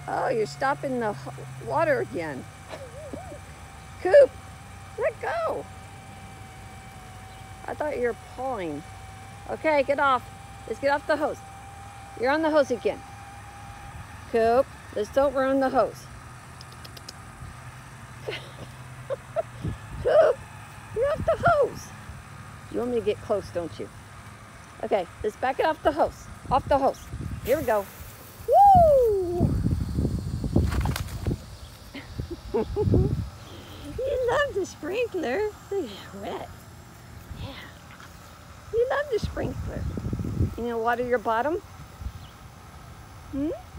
Oh, you're stopping the water again. Coop, let go. I thought you were pulling. Okay, get off. Let's get off the hose. You're on the hose again. Coop, let's don't ruin the hose. Coop, you're off the hose. You want me to get close, don't you? Okay, let's back it off the hose. Off the hose. Here we go. Woo! You love the sprinkler. Look, it's wet. Yeah. You love the sprinkler. You gonna water your bottom? Hmm?